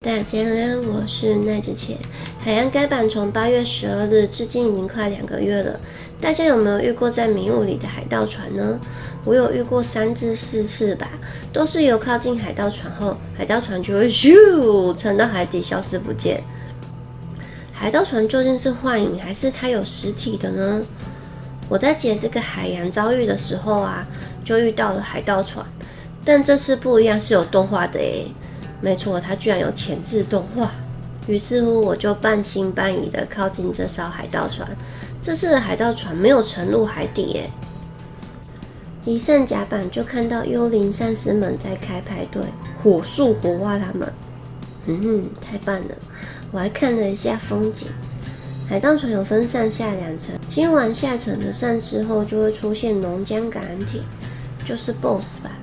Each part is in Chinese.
大家好，我是奈之前。海洋改版从8月12日至今已经快2个月了，大家有没有遇过在迷雾里的海盗船呢？我有遇过3至4次吧，都是由靠近海盗船后，海盗船就会咻沉到海底消失不见。海盗船究竟是幻影还是它有实体的呢？我在解这个海洋遭遇的时候啊，就遇到了海盗船，但这次不一样，是有动画的耶。没错，它居然有前置动画。于是乎，我就半信半疑的靠近这艘海盗船。这次的海盗船没有沉入海底耶。一上甲板就看到幽灵丧尸们在开派对，火速活化他们。太棒了！我还看了一下风景。海盗船有分上下2层，清完下层的丧尸后，就会出现浓浆感染体，就是 BOSS 吧。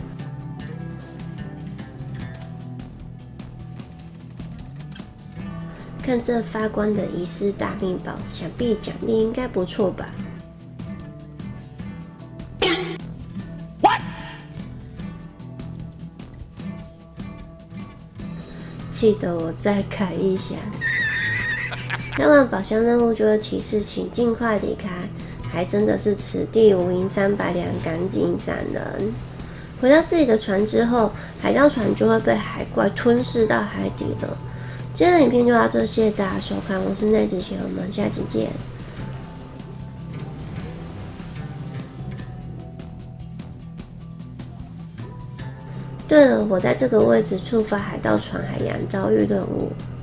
看这发光的遗失大秘宝，想必奖励应该不错吧？气得我再开一下。开完宝箱任务就会提示，请尽快离开。还真的是此地无银300两，赶紧闪人！回到自己的船之后，海盗船就会被海怪吞噬到海底了。今天的影片就到这，谢谢大家收看，我是奈之前，我们下期见。对了，我在这个位置触发海盗船海洋遭遇任务。